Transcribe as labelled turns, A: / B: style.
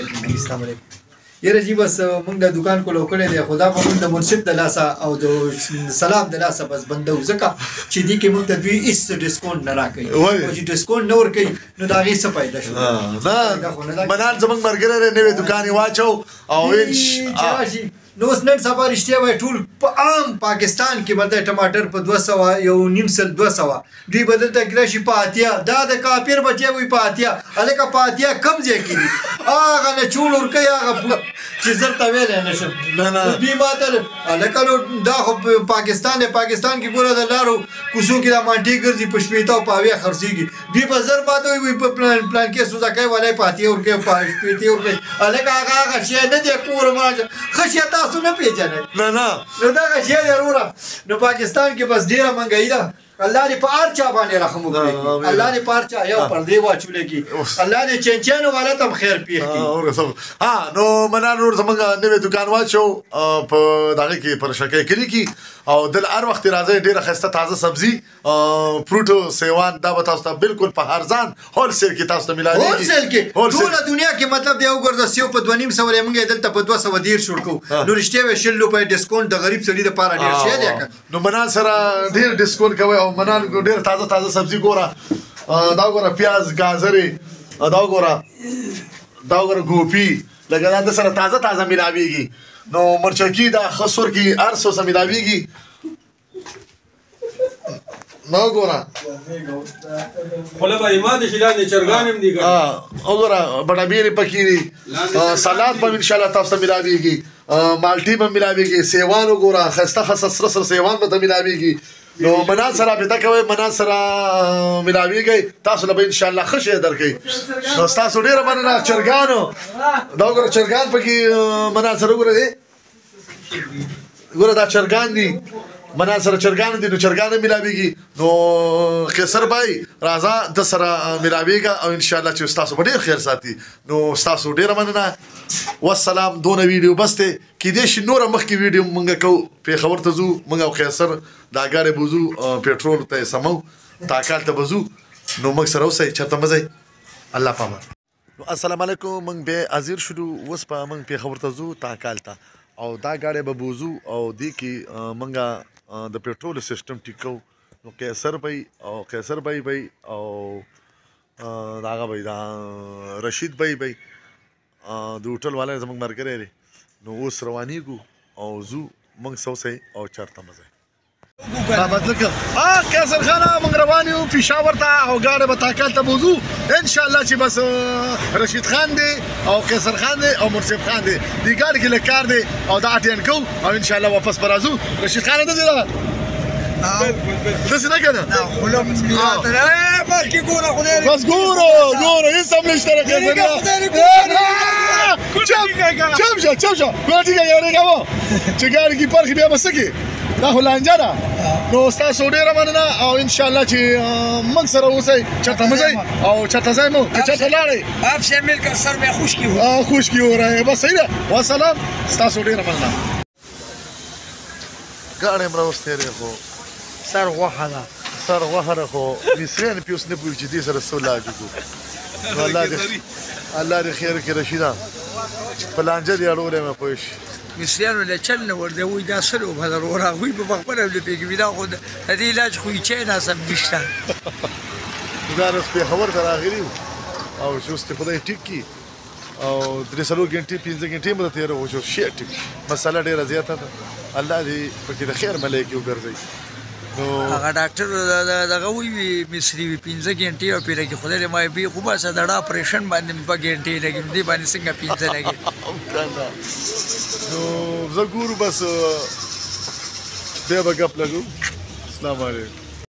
A: السلام علیکم. یره جی بس موږ د دکان کولو کړی دی خدا په موږ د منصف د لاسه او د سلام د لاسه بس بندو ځکه چې دې کې موږ ته دوی هیڅ ډسکاونټ نه راکوي او چې ډسکاونټ نه ورکوي نو د هغې څه فایده شو
B: منال زموږ ملګری دی نوی دوکان یې واچو او
A: نو اوس نن سبا رښتیا وایي ټول په عام پاکستان کې به د ټماټر په 200 یو نیم سل 200 دوی به دلته راشي په اتیا دا د کافر بچی وي په اتیا هلکه په اتیا کم ځای کې دي هغه نه چول ورکوي هغه چې زر ته ویلی نه شم دوی ما ته هلکه نو دا خو پاکستان دی پاکستان کې ګوره د لارو کوڅو کې دا مانټې ګرځي په شپېته او په اویا خرڅېږي دوی به زر ما ته وایي په پلان کې سوزکۍ والی په اتیا ورکوي په شپېتې ورکوي هلکه هغه شی نه دی کور مراجه ښه شی تاسو نه پیژنئ
B: نه
A: نو دغه شی دی وروره نو پاکستان کې بس ډېره مهنګایي ده الله دې په هر چا باندې رحم وکړي الله دې په هر چا یو پردې واچولی کړي الله دې چینچیانو والا ته هم خیر پېښ کړي
B: نو منال نور زموږ نوی دوکان واچو په دغه کې پر شکۍ کلي کې او دل هر وخت راځئ ډېره ښایسته تازه سبزي فروټ سیوان دا به تاسو ته بالکل په ارزان هول سیل کې تاسو ته میلاویږي
A: هول سیل کې ټوله دنیا کې مطلب دی وګوره سیو په 2.5 سوه یې موږ یې دلته په 210 ورکوو نو رښتیا وایي 100 روپۍ ډسکاونټ د غریب سړي دپاره ډېر شی دی
B: نو منال سره ډېر ډسکاونټ کوئ او منال ډېر تازه تازه سبزي ګوره دا ګوره پیاز ګازرې دا ګوره ګوپي لکه دا د سره تازه تازه میلاویږي نو مرچکي دا ښه سور کې هر څه سره میلاویږي نو ګوره
C: خوله به یې ماتې شي لاندې چرګان هم دي
B: وګوره بډابېرې پکې دي سلاد به انشاءالله تاسو ته میلاویږي مالټې به میلاویږي سیوان وګوره ښایسته ښه سره سره سیوان به ته میلاویږي نو منال سره رابطه کوئ منال سره میلاویږئ تاسو له به انشاءالله ښه شی درکوي نو ستاسو ډېره مننه چرګانو دا وګوره چرګان پکې منال سره وګوره دی ګوره دا چرګان دي منال سره چرګان دي نو چرګان هم میلاویږي نو قیصر بھائی راځه د سره میلاویږه او انشاءالله چې ستاسو به ډېر خیر ساتي نو ستاسو ډېره مننه والسلام دونه ویډیو بس دی کیدای شي نوره مخکې ویډیو مونږ کوو پېښور ته ځو مونږ او قیصر دا ګاډی به ځو پېټرول ته یې سمو تاکال ته به ځو نو موږ سره اوسئ چېرته مه ځئ الله پامان السلام علیکم موږ بیا حاضر شولو اوس به موږ پېښور ته ځو تاکال ته او دا ګاډی به بوځو او دې کې موږ د پېټرول سیسټم ټیک کوو نو قیصر بھائی او قیصر بھائی او دغه بھائی دا رشید بھائی د هوټل والا زموږ ملګری دی نو اوس روانېږو او ځو موږ سوسئ او چېرته مه ځئ قیصر خانه موږ روان یو پېښور ته او ګاډی به تاکال ته بوځو انشاءالله چې بس رشید خان دی او قیصر خان دی او منصف خان دی دې ګاډي کې لږ کار دی او دا اټین کوو او انشاءالله واپس به راځو رشید خان داسې ده داسې نه که نه بس ګوره هېڅ هم نشته چپ شه ګوره ټیکه یارېږه مه چې ګاډي کې پرخي بیا به څه کې دا خو لانجه ده نو ستاسو ډېره مننه او انشاءالله چې موږ سره اوسئ چېرته مه ځئ او چېرته ځئ مو که چېرته لاړئ
D: آپ سے مل کر سر میں خوشکی ہو
B: خوشکی ہو رہا ہے بس صحیح ده والسلام ستاسو ډېره مننه ګاډی هم راوستی دی خو
D: سر غوښه ده
B: سر غوښه ده خو مصریان پې اوس نه پوهېږي چې دې سره څه علاج وکړو نو الله دې خیر کړي رشیده په لانجه دې اړولی مې پوه شي
D: مصریانو له چل نه ورده وایي دا څه لوبه ده وروره هغوی به پخپله هم نه پوهېږي دا خو د دې علاج خو یې چای ناسم نشته
B: دا اوس پېښور ته راغلي وو او چې اوس دې خدای ټیک کړي او 3 غنټې 5 غنټې به تېروو چې شی ټیک مسله ډېره زیاته ده الله دې پکې د خیر ملایکې وګرځوي
D: هغه ډاکټر دغه وایي مصري وي 5 غنټې او پرې کې خدای دې ما بې خو باسه د ډا اپریشن باندې مې 2 غنټې لګي دې باندې څنګه 5 لګي
B: نو زه ګورو بس بیا به ګپ لګو السلام علیکم